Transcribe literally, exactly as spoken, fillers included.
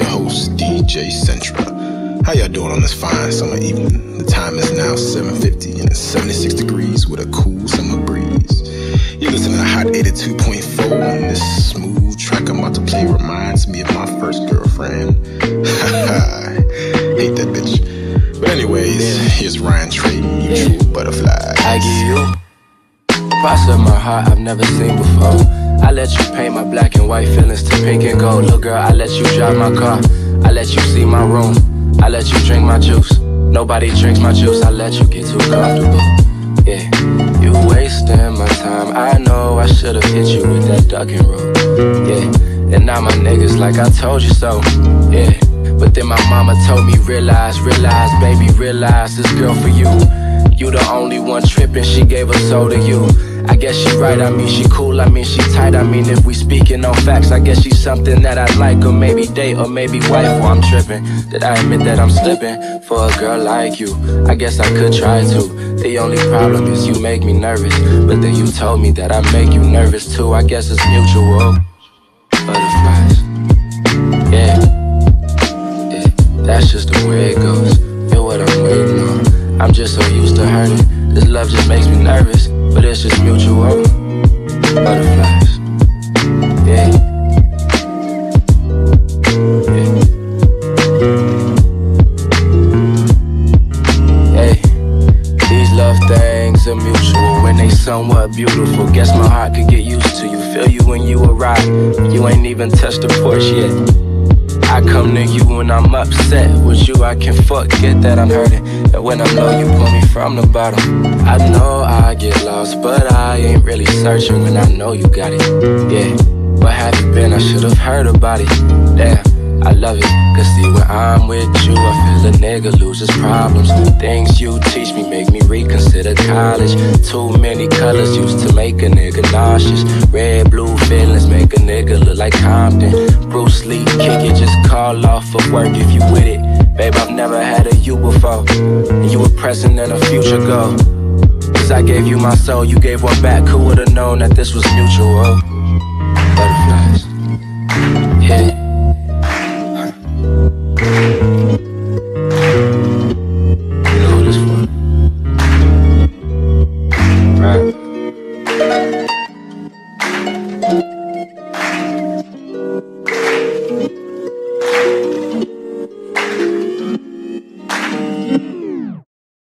host, D J Centra. How y'all doing on this fine summer evening? The time is now seven fifty and it's seventy-six degrees with a cool summer breeze. You're listening to Hot eighty-two point four, and this smooth track I'm about to play reminds me of my first girlfriend. Hate that bitch. But anyways, here's Ryan Trey, Mutual Butterflies. I give you parts of my heart I've never seen before. I let you paint my black and white feelings to pink and gold. Little girl, I let you drive my car. I let you see my room. I let you drink my juice. Nobody drinks my juice. I let you get too comfortable. Yeah, you wasting my time. I know I should've hit you with that duck and roll. Yeah, and now my niggas like I told you so. Yeah, but then my mama told me realize, realize, baby, realize this girl for you. You the only one tripping, she gave her soul to you. I guess she right, I mean she cool, I mean she tight. I mean if we speaking on facts, I guess she's something that I like. Or maybe date, or maybe wife, or I'm tripping. Did I admit that I'm slipping for a girl like you? I guess I could try to. The only problem is you make me nervous. But then you told me that I make you nervous too. I guess it's mutual. Butterflies. Yeah, yeah, that's just the way it goes. You're what I'm waiting on. I'm just so used to hurting. This love just makes me nervous, but it's just mutual. Butterflies. Yeah. Yeah. Hey, these love things are mutual when they somewhat beautiful. Guess my heart could get used to you. Feel you when you arrive. You ain't even touched the porch yet. I come to you when I'm upset. With you I can forget that I'm hurting. And when I'm low you pull me from the bottom. I know I get lost, but I ain't really searching when I know you got it. Yeah, where have you been? I should've heard about it. Damn, I love it. Cause see when I'm with you I feel a nigga loses problems. Things you teach me make me reconsider college. Too many colors used to make a nigga nauseous. Red, blue feelings make a nigga look like Compton. Bruce Lee, kick it, just call off of work if you with it. Babe, I've never had a you before. And you were present and a future goal. Cause I gave you my soul, you gave one back. Who would've known that this was mutual? Butterflies. Yeah. You know who this for? Right. Thank you.